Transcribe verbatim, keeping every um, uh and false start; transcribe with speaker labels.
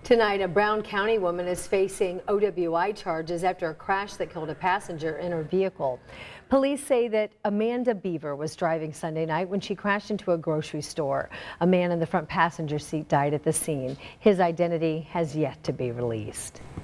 Speaker 1: Tonight, a Brown County woman is facing O W I charges after a crash that killed a passenger in her vehicle. Police say that Amanda Beaver was driving Sunday night when she crashed into a grocery store. A man in the front passenger seat died at the scene. His identity has yet to be released.